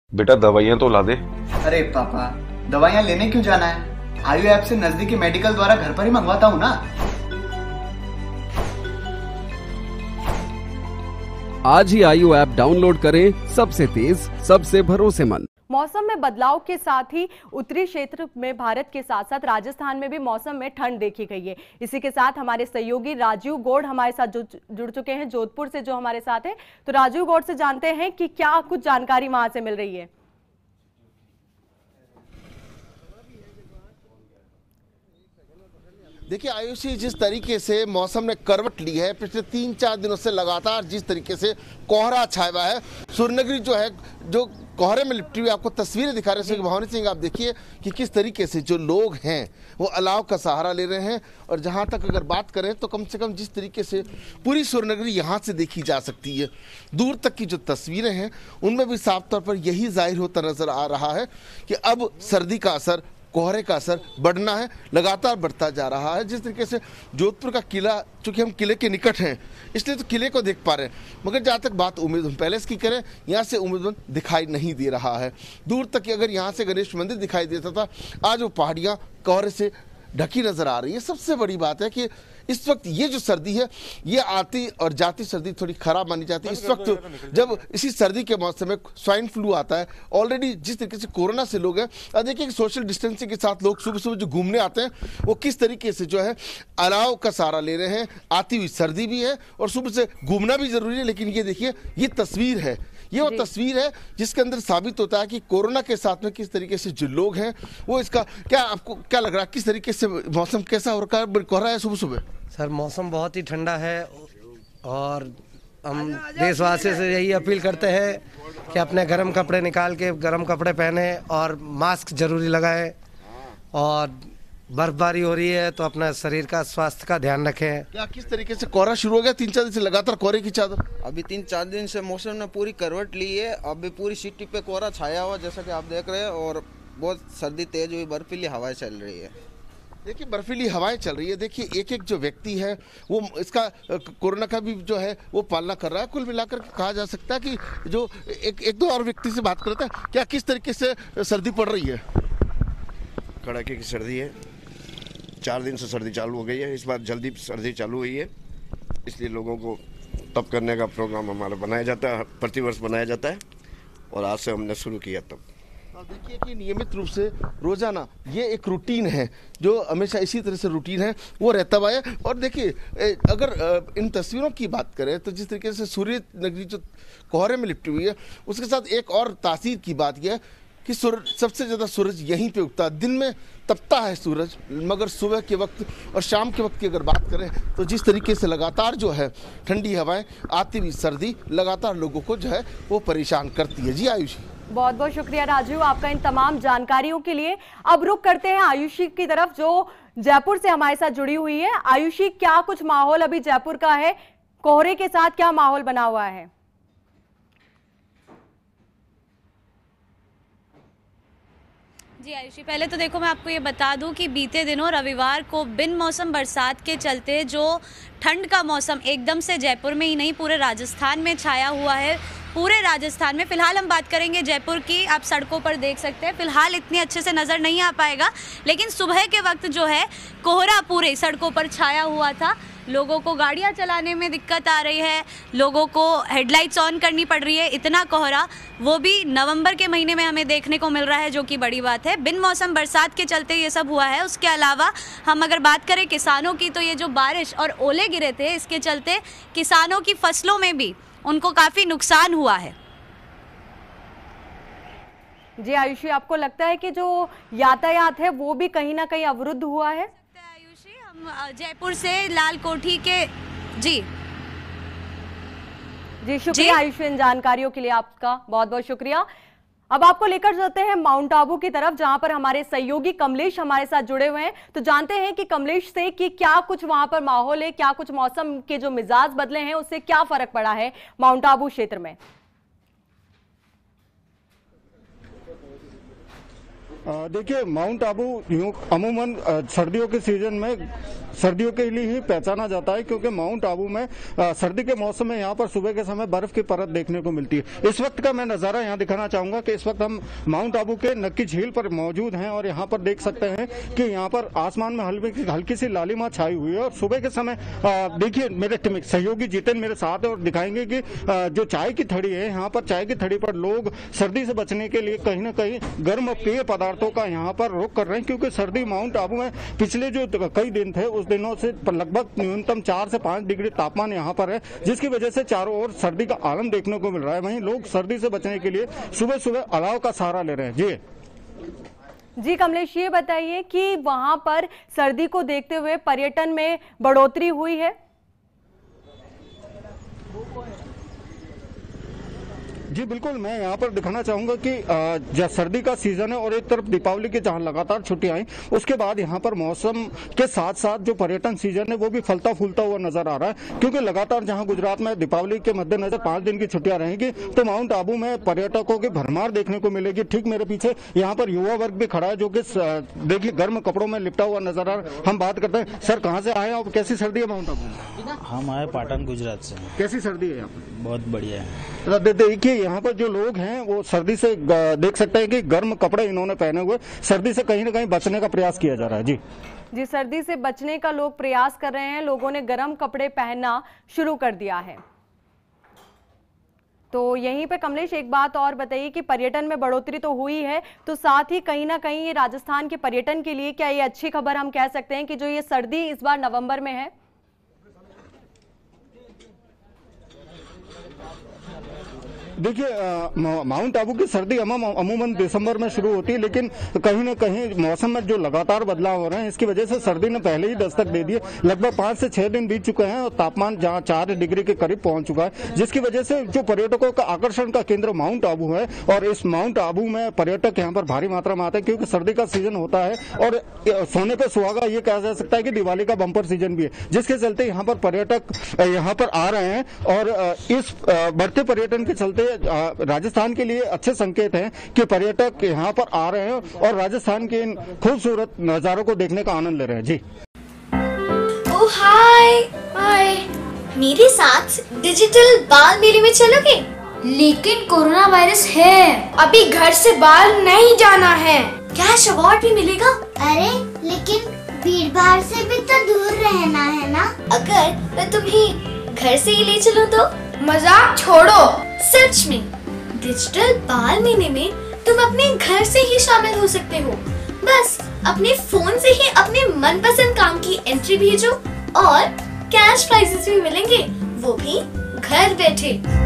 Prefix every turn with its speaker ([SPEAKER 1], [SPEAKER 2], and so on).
[SPEAKER 1] बेटा दवाइयाँ तो ला दे।
[SPEAKER 2] अरे पापा, दवाइयाँ लेने क्यों जाना है? आयु ऐप से नजदीकी मेडिकल द्वारा घर पर ही मंगवाता हूँ ना।
[SPEAKER 3] आज ही आयु ऐप डाउनलोड करें, सबसे तेज, सबसे भरोसेमंद।
[SPEAKER 4] मौसम में बदलाव के साथ ही उत्तरी क्षेत्र में भारत के साथ साथ राजस्थान में भी मौसम में ठंड देखी गई है। इसी के साथ हमारे सहयोगी राजीव गौड़ हमारे साथ जुड़ चुके हैं जोधपुर से, जो हमारे साथ है। तो राजीव गौड़ से जानते हैं कि क्या कुछ जानकारी वहां से मिल रही है।
[SPEAKER 5] देखिए आयुषी, जिस तरीके से मौसम ने करवट ली है पिछले 3-4 दिनों से लगातार, जिस तरीके से कोहरा छाया हुआ है, सूर्यनगरी जो है जो कोहरे में लिपटी हुई, आपको तस्वीरें दिखा रहे हैं भवानी सिंह। आप देखिए कि किस तरीके से जो लोग हैं वो अलाव का सहारा ले रहे हैं। और जहां तक अगर बात करें तो कम से कम जिस तरीके से पूरी सूर्यनगरी यहां से देखी जा सकती है, दूर तक की जो तस्वीरें हैं उनमें भी साफ तौर पर यही जाहिर होता नजर आ रहा है कि अब सर्दी का असर, कोहरे का असर बढ़ना है, लगातार बढ़ता जा रहा है। जिस तरीके से जोधपुर का किला, चूंकि हम किले के निकट हैं इसलिए तो किले को देख पा रहे हैं, मगर जहाँ तक बात उम्मेद पैलेस की करें, यहाँ से उम्मेद दिखाई नहीं दे रहा है। दूर तक अगर यहाँ से गणेश मंदिर दिखाई देता था, आज वो पहाड़ियाँ कोहरे से ढकी नजर आ रही है। सबसे बड़ी बात है कि इस वक्त ये जो सर्दी है, ये आती और जाती सर्दी थोड़ी खराब मानी जाती है। इस वक्त जब इसी सर्दी के मौसम में स्वाइन फ्लू आता है, ऑलरेडी जिस तरीके से कोरोना से लोग हैं, अब देखिए कि सोशल डिस्टेंसिंग के साथ लोग सुबह सुबह जो घूमने आते हैं वो किस तरीके से जो है अलाव का सहारा ले रहे हैं। आती हुई सर्दी भी है और सुबह से घूमना भी जरूरी है, लेकिन ये देखिए ये तस्वीर है, ये वो तस्वीर है जिसके अंदर साबित होता है कि कोरोना के साथ में किस तरीके से जो लोग हैं वो इसका क्या, आपको क्या लग रहा है किस तरीके से मौसम कैसा हो रहा है सुबह सुबह?
[SPEAKER 6] सर मौसम बहुत ही ठंडा है और हम देशवासियों से यही अपील करते हैं कि अपने गर्म कपड़े निकाल के गर्म कपड़े पहने और मास्क जरूरी लगाएं। और बर्फबारी हो रही है तो अपना शरीर का स्वास्थ्य का ध्यान रखें।
[SPEAKER 5] क्या किस तरीके से कोहरा शुरू हो गया? 3-4 दिन से लगातार कोहरे की चादर,
[SPEAKER 7] अभी 3-4 दिन से मौसम ने पूरी करवट ली है। अभी पूरी सिटी पे कोहरा छाया हुआ जैसा कि आप देख रहे हैं, और बहुत सर्दी तेज हुई, बर्फीली हवाएं चल रही है।
[SPEAKER 5] देखिए बर्फीली हवाएं चल रही है। देखिए एक एक जो व्यक्ति है वो इसका कोरोना का भी जो है वो पालना कर रहा है। कुल मिलाकर कहा जा सकता है कि जो एक दो और व्यक्ति से बात करते हैं, क्या किस तरीके से सर्दी पड़ रही है?
[SPEAKER 8] कड़ाके की सर्दी है, 4 दिन से सर्दी चालू हो गई है। इस बार जल्दी सर्दी चालू हुई है, इसलिए लोगों को तप करने का प्रोग्राम हमारा बनाया जाता है, प्रतिवर्ष बनाया जाता है, और आज से हमने शुरू किया तब।
[SPEAKER 5] देखिए कि नियमित रूप से रोजाना ये एक रूटीन है जो हमेशा इसी तरह से रूटीन है वो रहता हुआ है। और देखिए अगर इन तस्वीरों की बात करें तो जिस तरीके से सूर्य नगरी जो कोहरे में लिपटी हुई है, उसके साथ एक और तासीर की बात यह है कि सबसे ज़्यादा सूरज यहीं पे उगता है। दिन में तपता है सूरज, मगर सुबह के वक्त और शाम के वक्त की अगर बात करें तो जिस तरीके से लगातार जो है ठंडी हवाएं, आती हुई सर्दी लगातार लोगों को जो है वो परेशान करती है। जी आयुषी,
[SPEAKER 4] बहुत बहुत शुक्रिया राजीव आपका इन तमाम जानकारियों के लिए। अब रुक करते हैं आयुषी की तरफ जो जयपुर से हमारे साथ जुड़ी हुई है। आयुषी, क्या कुछ माहौल अभी जयपुर का है? कोहरे के साथ क्या माहौल बना हुआ है?
[SPEAKER 9] जी आयुषी, पहले तो देखो मैं आपको ये बता दूं कि बीते दिनों रविवार को बिन मौसम बरसात के चलते जो ठंड का मौसम एकदम से जयपुर में ही नहीं पूरे राजस्थान में छाया हुआ है। पूरे राजस्थान में फिलहाल हम बात करेंगे जयपुर की, आप सड़कों पर देख सकते हैं फिलहाल इतनी अच्छे से नज़र नहीं आ पाएगा, लेकिन सुबह के वक्त जो है कोहरा पूरे सड़कों पर छाया हुआ था। लोगों को गाड़ियां चलाने में दिक्कत आ रही है, लोगों को हेडलाइट्स ऑन करनी पड़ रही है, इतना कोहरा, वो भी नवंबर के महीने में हमें देखने को मिल रहा है, जो कि बड़ी बात है। बिन मौसम बरसात के चलते ये सब हुआ है। उसके अलावा हम अगर बात करें किसानों की, तो ये जो बारिश और ओले गिरे थे इसके चलते किसानों की फसलों में भी उनको काफ़ी नुकसान हुआ है।
[SPEAKER 4] जी आयुषी, आपको लगता है कि जो यातायात है वो भी कहीं ना कहीं अवरुद्ध हुआ है?
[SPEAKER 9] हम जयपुर से लाल कोठी के जी
[SPEAKER 4] शुक्रिया आयुषी, इन जानकारियों के लिए आपका बहुत बहुत शुक्रिया। अब आपको लेकर चलते हैं माउंट आबू की तरफ, जहां पर हमारे सहयोगी कमलेश हमारे साथ जुड़े हुए हैं। तो जानते हैं कि कमलेश से कि क्या कुछ वहां पर माहौल है, क्या कुछ मौसम के जो मिजाज बदले हैं उससे क्या फर्क पड़ा है माउंट आबू क्षेत्र में।
[SPEAKER 10] देखिए माउंट आबू यूं अमूमन सर्दियों के सीजन में
[SPEAKER 1] सर्दियों के लिए ही पहचाना जाता है, क्योंकि माउंट आबू में सर्दी के मौसम में यहाँ पर सुबह के समय बर्फ की परत देखने को मिलती है। इस वक्त का मैं नजारा यहाँ दिखाना चाहूंगा कि इस वक्त हम माउंट आबू के नक्की झील पर मौजूद हैं और यहाँ पर देख सकते हैं कि यहाँ पर आसमान में हल्की सी लालिमा छाई हुई है। और सुबह के समय देखिए मेरे सहयोगी जितेंद्र मेरे साथ है और दिखाएंगे कि जो चाय की थड़ी है, यहाँ पर चाय की थड़ी पर लोग सर्दी से बचने के लिए कहीं ना कहीं गर्म पेय पदार्थों का यहाँ पर रुख कर रहे हैं, क्योंकि सर्दी माउंट आबू में पिछले जो कई दिन थे उस दिनों से लगभग न्यूनतम 4 से 5 डिग्री तापमान यहाँ पर है, जिसकी वजह से चारों ओर सर्दी का आलम देखने को मिल रहा है। वहीं लोग सर्दी से बचने के लिए सुबह सुबह अलाव का सहारा ले रहे हैं।
[SPEAKER 4] जी कमलेश, ये बताइए कि वहां पर सर्दी को देखते हुए पर्यटन में बढ़ोतरी हुई है?
[SPEAKER 1] जी बिल्कुल, मैं यहाँ पर दिखाना चाहूंगा कि सर्दी का सीजन है और एक तरफ दीपावली की जहाँ लगातार छुट्टियां आई, उसके बाद यहाँ पर मौसम के साथ साथ जो पर्यटन सीजन है वो भी फलता फूलता हुआ नजर आ रहा है, क्योंकि लगातार जहाँ गुजरात में दीपावली के मद्देनजर 5 दिन की छुट्टियां रहेंगी तो माउंट आबू में पर्यटकों की भरमार देखने को मिलेगी। ठीक मेरे पीछे यहाँ पर युवा वर्ग भी खड़ा है जो कि देखिए गर्म कपड़ों में लिपटा हुआ नजर आ रहा है। हम बात करते हैं, सर कहाँ से आए और कैसी सर्दी है माउंट आबू में?
[SPEAKER 10] हम आए पाटन गुजरात से।
[SPEAKER 1] कैसी सर्दी है यहाँ पर?
[SPEAKER 10] बहुत बढ़िया है।
[SPEAKER 1] देखिए यहाँ पर जो लोग हैं वो सर्दी से देख सकते हैं कि गर्म कपड़े इन्होंने पहने हुए, सर्दी से कहीं ना कहीं बचने का प्रयास किया जा रहा है। जी
[SPEAKER 4] सर्दी से बचने का लोग प्रयास कर रहे हैं, लोगों ने गर्म कपड़े पहनना शुरू कर दिया है। तो यहीं पे कमलेश एक बात और बताइए कि पर्यटन में बढ़ोतरी तो हुई है, तो साथ ही कहीं ना कहीं ये राजस्थान के पर्यटन के लिए क्या ये अच्छी खबर हम कह सकते हैं कि जो ये सर्दी इस बार नवंबर में है?
[SPEAKER 1] देखिए माउंट आबू की सर्दी अमूमन दिसंबर में शुरू होती है, लेकिन कहीं न कहीं मौसम में जो लगातार बदलाव हो रहे हैं इसकी वजह से सर्दी ने पहले ही दस्तक दे दी है। लगभग 5 से 6 दिन बीत चुके हैं और तापमान जहां 4 डिग्री के करीब पहुंच चुका है, जिसकी वजह से जो पर्यटकों का आकर्षण का केंद्र माउंट आबू है। और इस माउंट आबू में पर्यटक यहाँ पर भारी मात्रा में आते हैं, क्योंकि सर्दी का सीजन होता है और सोने पे सुहागा ये कहा जा सकता है कि दिवाली का बम्पर सीजन भी है, जिसके चलते यहाँ पर पर्यटक यहाँ पर आ रहे हैं। और इस बढ़ते पर्यटन के चलते राजस्थान के लिए अच्छे संकेत हैं कि पर्यटक यहाँ पर आ रहे हैं और राजस्थान के इन खूबसूरत नजारों को देखने का आनंद ले रहे हैं। जी
[SPEAKER 11] ओह हाय हाय, मेरे साथ डिजिटल बाल मेले में चलोगे? लेकिन कोरोना वायरस है, अभी घर से बाहर नहीं जाना है। कैश अवार्ड भी मिलेगा। अरे लेकिन भीड़ भाड़ से भी तो दूर रहना है ना। अगर मैं तुम्हें घर से ही ले चलूं तो? मजाक छोड़ो, सच में डिजिटल बाल मेले में तुम अपने घर से ही शामिल हो सकते हो। बस अपने फोन से ही अपने मनपसंद काम की एंट्री भेजो और कैश प्राइजेस भी मिलेंगे, वो भी घर बैठे।